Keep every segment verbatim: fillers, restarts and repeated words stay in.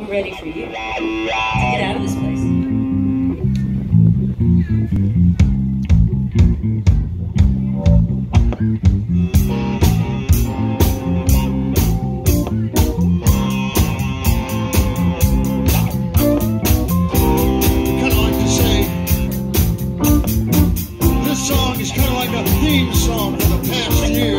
We're ready for you to get out of this place. Song for the past year.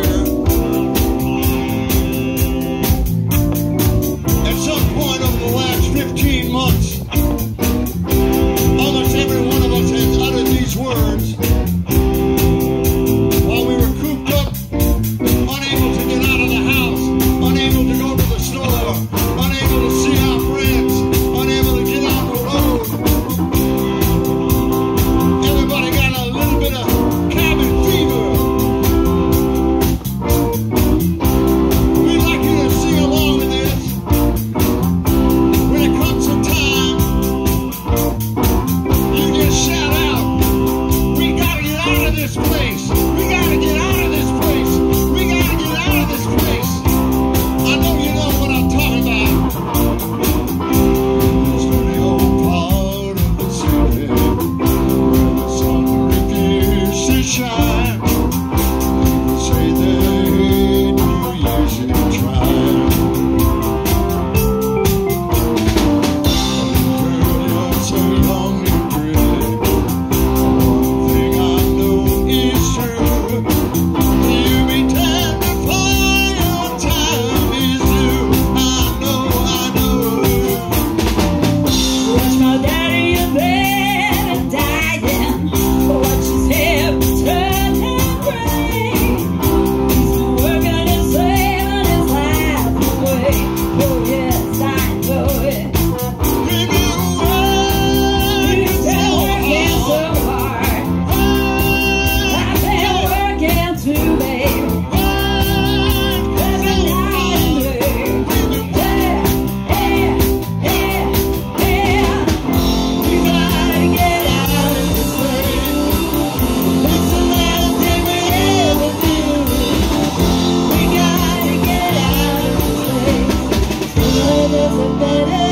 At some point over the last fifteen months, almost every one of us has uttered these words while we were cooped up, unable to get out of the house, unable to go to the store, unable to see our friends, unable to get on the road. Everybody got a little bit of cabin fever. Better